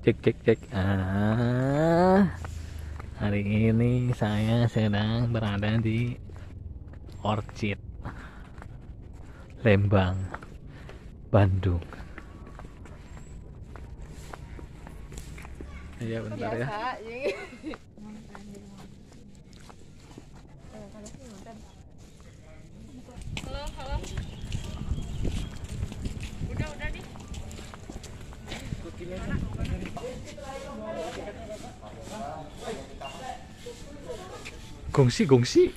cek cek. Hari ini saya sedang berada di Orchid Lembang, Bandung. Iya bentar ya. Halo, halo. Udah nih. Gongsi.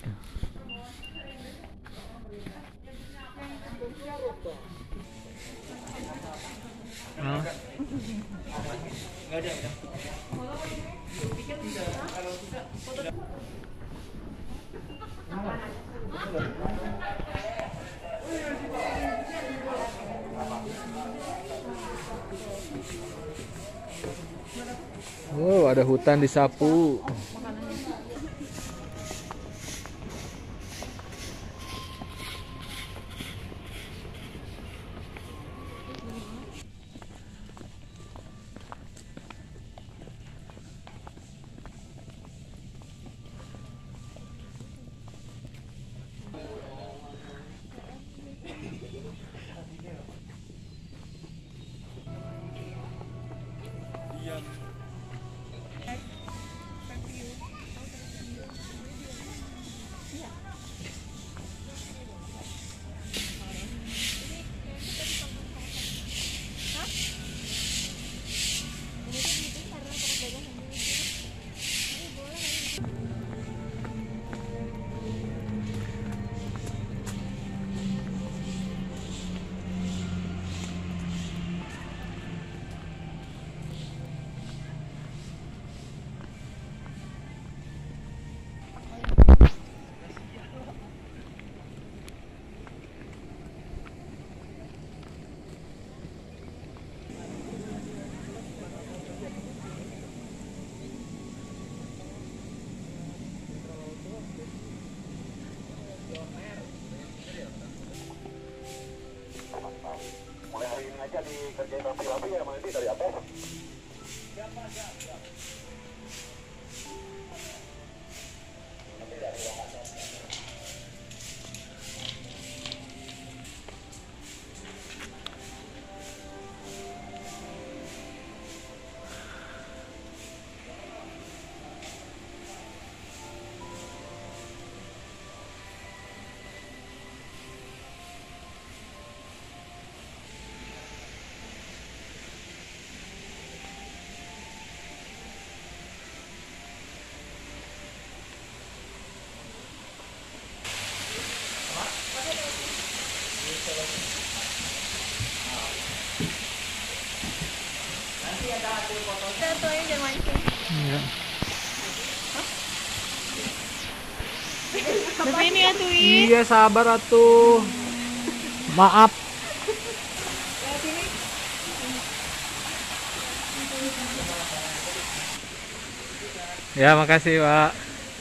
Oh. Oh, ada hutan disapu. Mulai hari ini aja dikerjain rapi-rapi ya, nanti dari atas. Udah tuh aja jangan mancing. Iya. Tapi ini ya tuh. Iya, sabar atuh. Maaf. Ya, makasih, Pak.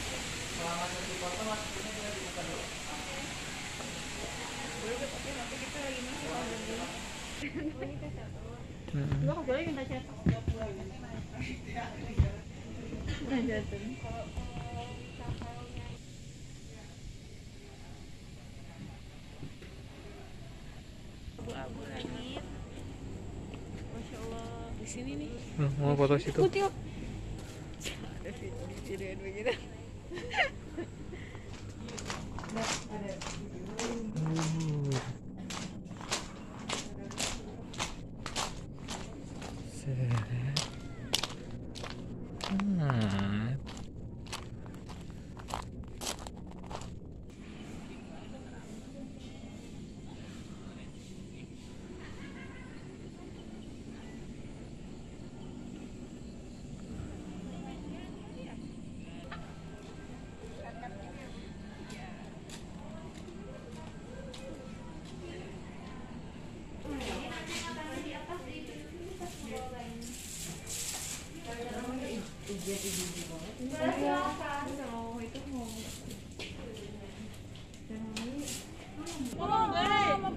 Gua kecuali minta chat. Abu-abu langit. Masya Allah. Di sini nih. Mau foto situ. Putih. Ada videoin begitu.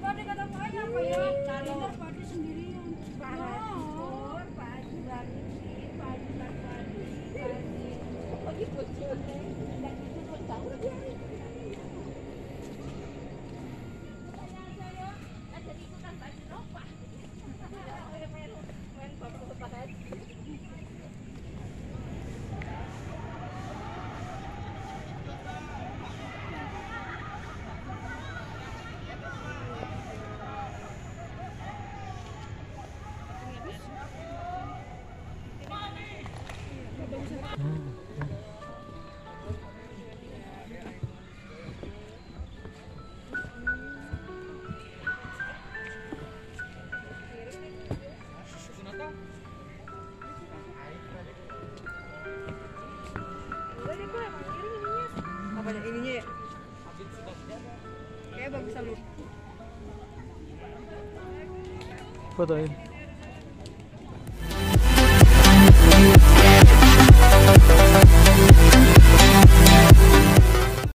Cari padi sendirian. Apa ininya ya? Kayak bagusan lu. Fotoin.